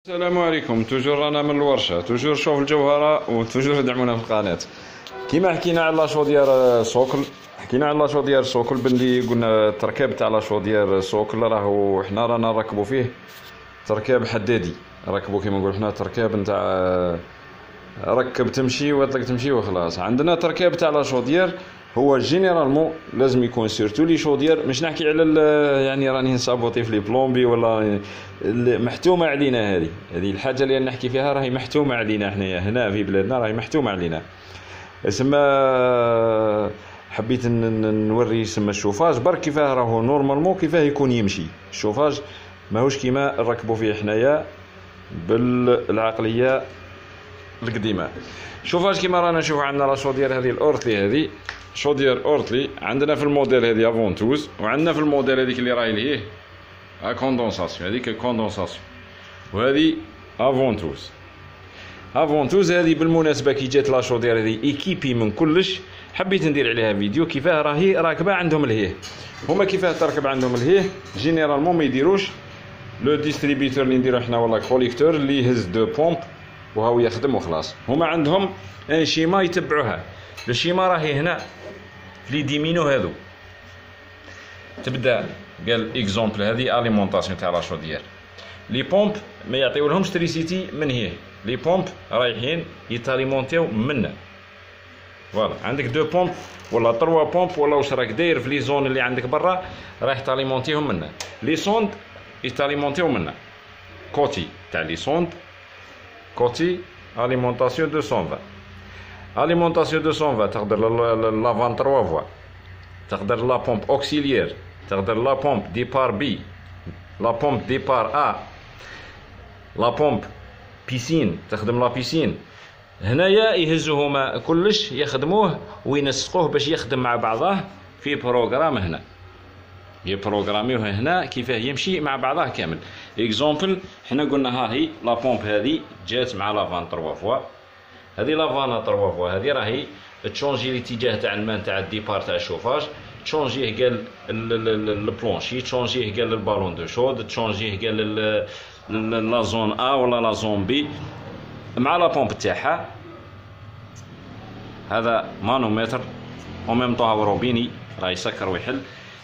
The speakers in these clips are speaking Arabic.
السلام عليكم. توجور رانا من الورشه، توجور شوف الجوهره وتوجور دعمونا في القناه. كيما حكينا على لاشو ديال سوكل، حكينا على لاشو ديال سوكل باللي قلنا التركيب تاع لاشو ديال سوكل راهو حنا رانا نركبوا فيه تركيب حدادي، ركبوا كيما نقول حنا تركيب نتاع ركب تمشي واطلق تمشي وخلاص. عندنا تركيب تاع لاشو ديال هو جينيرالمون لازم يكون سيرتو لي شودير، مش نحكي على يعني راني نسابوطي في لي بلومبي ولا محتومه علينا. هذه الحاجه اللي نحكي فيها راهي محتومه علينا حنايا هنا في بلادنا، راهي محتومه علينا. اسما حبيت نوري سما الشوفاج برك كيفاه راهو نورمالمون كيفاه يكون يمشي. الشوفاج ماهوش كيما نركبوا فيه حنايا بالعقليه القديمه. الشوفاج كيما رانا نشوفوا عندنا لا شودير هذه الاورتلي، هذه شودير اورتلي عندنا في الموديل هذه افونتوز، وعندنا في الموديل هذيك اللي راهي لهيه كوندونساسيون، هذيك كوندونساسيون، وهذه افونتوز. افونتوز هذه بالمناسبه كي جات لا شودير هذه ايكيبي من كلش، حبيت ندير عليها فيديو كيفاه راهي راكبه عندهم لهيه. هما كيفاه تركب عندهم لهيه جينيرالمون ما يديروش لو ديستريبيتور اللي نديرو حنا ولا كوليكتور اللي يهز دو بومب وهو يخدم وخلاص. هما عندهم ان شيما يتبعوها. الشيما راهي هنا لي ديمينو هذو، تبدا قال اكزومبل هذه اليمونطاسيون تاع لا شودير. لي بومب ما يعطيولهمش تريسيتي من هيه، لي بومب رايحين يتاليمونتيو منا. فوالا عندك دو بومب ولا تروا بومب ولا واش راك داير في لي زون اللي عندك برا رايح تاليمونتيهم منا. لي سوند يتاليمونتيو منا كوتي تاع لي سوند، كوتي اليمونطاسيون 220. اليمونطاسيون 220 تقدر لافان 3 فوا، تقدر لا بومب اوكسيليير، تقدر لا بومب ديبار بي، لا بومب ديبار ا، لا بومب بيسين تخدم لا بيسين. هنايا يهزوهما كلش يخدموه وينسقوه باش يخدم مع بعضه في بروغرام. هنا يبروغراميوه هنا كيفاه يمشي مع بعضه كامل. اكزومبل حنا قلنا ها هي لا بومب هذه جات مع لافان 3 فوا، هذه لافانا 3 فوا هذه راهي تشونجي الاتجاه تاع الماء تاع الديبار تاع الشوفاج، تشونجيه قال البلونشي، تشونجيه قال البالون دو شود، تشونجيه قال لا زون ا ولا لا زون بي مع لا بومب تاعها. هذا مانومتر او ميم طون هو روبيني راه يسكر ويحل.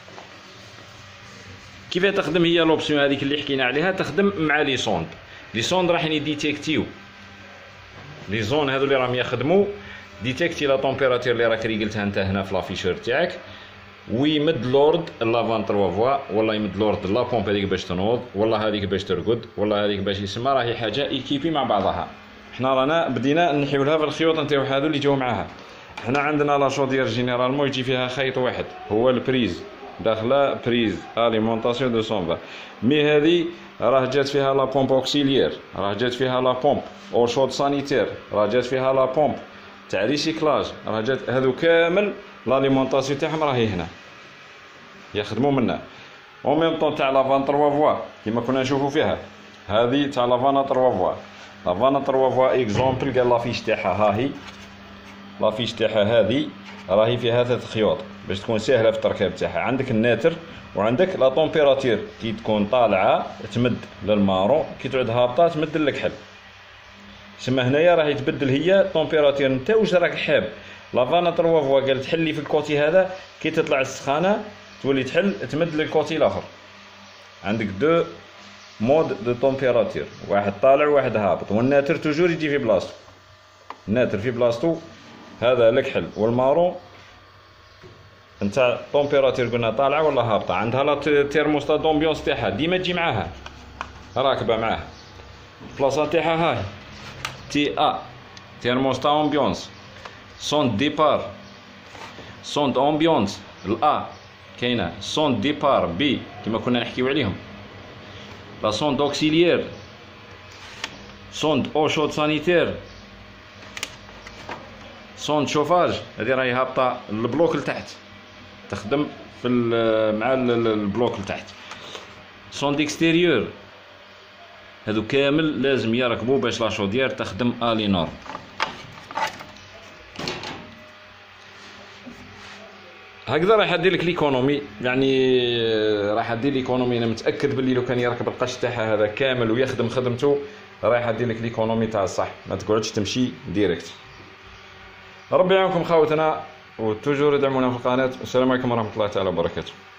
كيف تخدم هي لوبسيون هذيك اللي حكينا عليها؟ تخدم مع لي سوند. لي سوند راح يديتيكتيو لي زون هذو اللي راهم يخدموا، ديتيكتي لا طومبيراتور اللي راك قلتها انت هنا في لافيشور تاعك، ويمد لورد لافان 3 فوا، ولا يمد لورد لا بومب هذيك باش تنوض، ولا هذيك باش ترقد، ولا هذيك باش يسمى. راهي حاجه ايكيبي مع بعضها. حنا رانا بدينا نحيولها في الخيوط نتاعو هذو اللي جاو معاها. حنا عندنا لا شودير جينيرالمون يجي فيها خيط واحد هو البريز، داخله بريز اليمونطاسيون 220. مي هذه راه جات فيها لا بومب اوكسيليير، راه جات فيها لا بومب او شود سانيتير، راه جات فيها لا بومب تاع ريسيكلاج، راه جات هذو كامل لاليمونطاسيون تاعهم راهي هنا يخدموا منا. او ميم طون تاع لافان 3 فوا كيما كنا نشوفوا فيها، هذه تاع لافانا 3 فوا. لافانا 3 فوا اكزومبل قال لافيش تاعها ها هي، لافيش تاعها هذه راهي فيها 3 خيوط باش تكون سهله في التركيب تاعها. عندك الناتر وعندك لا طومبيراتور كي تكون طالعه تمد للمارو، كي تعود هابطه تمد للكحل. سما هنايا راهي تبدل هي طومبيراتور نتا واش راك حاب. لافانا 3 فوا قال تحلي في الكوتي هذا، كي تطلع السخانه تولي تحل تمد للكوتي الاخر. عندك دو مود دو طومبيراتور، واحد طالع وواحد هابط، والناتر توجور يجي في بلاصتو. الناتر في بلاصتو هذا الكحل، والمارو نتاع طومبيراتور قلنا طالعه ولا هابطه. عندها لا تيرموستا دومبيونس تاعها ديما تجي معاها راكبه معاها. البلاصه تاعها هاي تي ا تيرموستا امبيونس، سوند ديبار سوند امبيونس الا كاينه، سوند ديبار بي كما كنا نحكيو عليهم، لا سوند اوكسيليير، سوند او شود سانيتير، سوند شوفاج هذه راهي هابطه البلوك لتحت تخدم في مع البلوك لتحت. سوند اكستيريور هذو كامل لازم يركبوا باش لا شودير تخدم الي نور. هكذا راح ادير لك ليكونومي، يعني راح ادير ليكونومي. انا متاكد باللي لو كان يركب القش تاعها هذا كامل ويخدم خدمته رايحه دير لك ليكونومي تاع الصح، ما تقعدش تمشي ديريكت. ربي يعاونكم خاوتنا، وتوجور ادعمونا في القناه. والسلام عليكم ورحمه الله تعالى وبركاته.